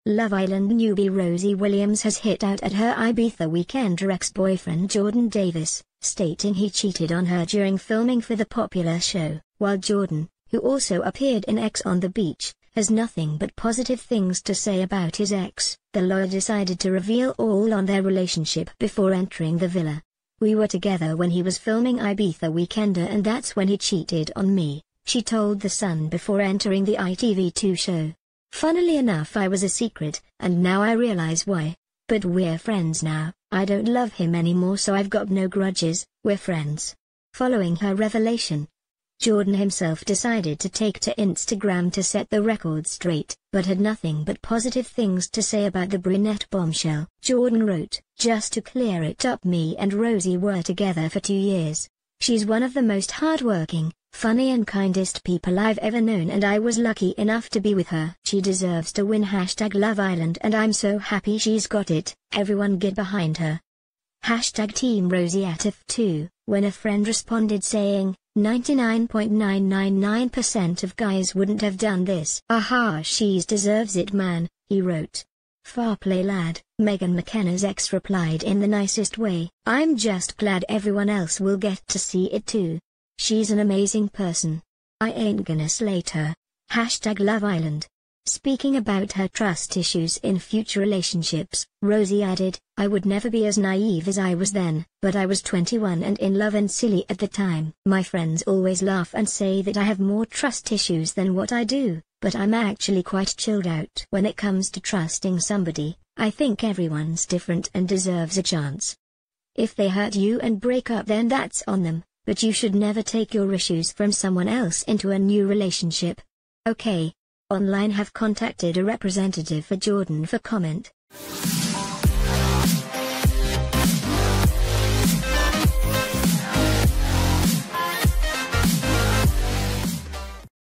Love Island newbie Rosie Williams has hit out at her Ibiza Weekender ex-boyfriend Jordan Davies, stating he cheated on her during filming for the popular show, while Jordan, who also appeared in X on the Beach, has nothing but positive things to say about his ex. The lawyer decided to reveal all on their relationship before entering the villa. "We were together when he was filming Ibiza Weekender and that's when he cheated on me," she told The Sun before entering the ITV2 show. "Funnily enough, I was a secret, and now I realize why. But we're friends now. I don't love him anymore, so I've got no grudges, we're friends." Following her revelation, Jordan himself decided to take to Instagram to set the record straight, but had nothing but positive things to say about the brunette bombshell. Jordan wrote, "Just to clear it up, me and Rosie were together for 2 years. She's one of the most hardworking, funny and kindest people I've ever known, and I was lucky enough to be with her. She deserves to win #Love Island and I'm so happy she's got it. Everyone get behind her. #Team Rosie at If2, when a friend responded saying, 99.999% of guys wouldn't have done this. Aha, she's deserves it, man," he wrote. "Fair play, lad," Megan McKenna's ex replied in the nicest way. "I'm just glad everyone else will get to see it too. She's an amazing person. I ain't gonna slate her. #Love Island." Speaking about her trust issues in future relationships, Rosie added, "I would never be as naive as I was then, but I was 21 and in love and silly at the time. My friends always laugh and say that I have more trust issues than what I do, but I'm actually quite chilled out. When it comes to trusting somebody, I think everyone's different and deserves a chance. If they hurt you and break up, then that's on them, but you should never take your issues from someone else into a new relationship." Okay. Online have contacted a representative for Jordan for comment.